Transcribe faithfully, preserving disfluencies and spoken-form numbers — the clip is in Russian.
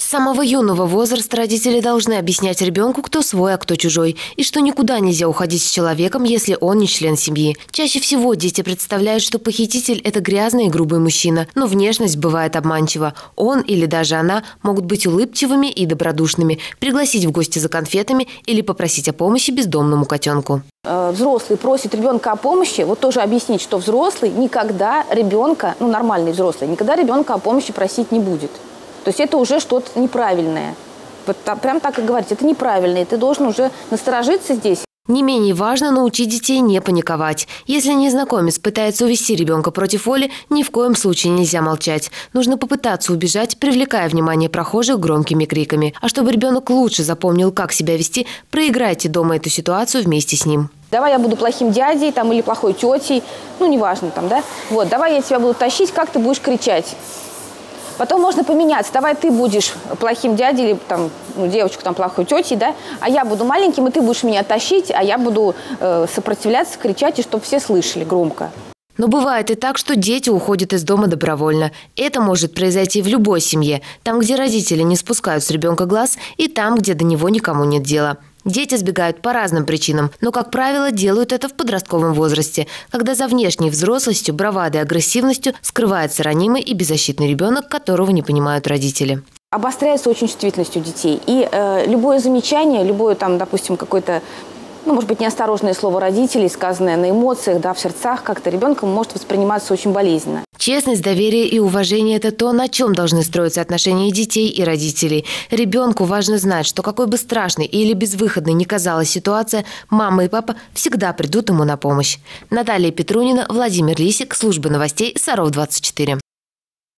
С самого юного возраста родители должны объяснять ребенку, кто свой, а кто чужой, и что никуда нельзя уходить с человеком, если он не член семьи. Чаще всего дети представляют, что похититель – это грязный и грубый мужчина, но внешность бывает обманчива. Он или даже она могут быть улыбчивыми и добродушными, пригласить в гости за конфетами или попросить о помощи бездомному котенку. Взрослый просит ребенка о помощи, вот тоже объяснить, что взрослый никогда ребенка, ну нормальный взрослый, никогда ребенка о помощи просить не будет. То есть это уже что-то неправильное. Вот прям так и говорить, это неправильно, и ты должен уже насторожиться здесь. Не менее важно научить детей не паниковать. Если незнакомец пытается увести ребенка против воли, ни в коем случае нельзя молчать. Нужно попытаться убежать, привлекая внимание прохожих громкими криками. А чтобы ребенок лучше запомнил, как себя вести, проиграйте дома эту ситуацию вместе с ним. Давай я буду плохим дядей там, или плохой тетей, ну неважно там, да. Вот, давай я тебя буду тащить, как ты будешь кричать. Потом можно поменяться. Давай ты будешь плохим дядей или там, ну, девочку там плохой тетей, да, а я буду маленьким, и ты будешь меня тащить, а я буду э, сопротивляться, кричать, и чтобы все слышали громко. Но бывает и так, что дети уходят из дома добровольно. Это может произойти в любой семье. Там, где родители не спускают с ребенка глаз, и там, где до него никому нет дела. Дети сбегают по разным причинам, но, как правило, делают это в подростковом возрасте, когда за внешней взрослостью, бравадой и агрессивностью скрывается ранимый и беззащитный ребенок, которого не понимают родители. Обостряется очень чувствительность у детей. И э, любое замечание, любое, там, допустим, какое-то, ну, может быть, неосторожное слово родителей, сказанное на эмоциях, да, в сердцах, как-то ребенком может восприниматься очень болезненно. Честность, доверие и уважение – это то, на чем должны строиться отношения детей и родителей. Ребенку важно знать, что какой бы страшной или безвыходной ни казалась ситуация, мама и папа всегда придут ему на помощь. Наталья Петрунина, Владимир Лисик, служба новостей Саров двадцать четыре.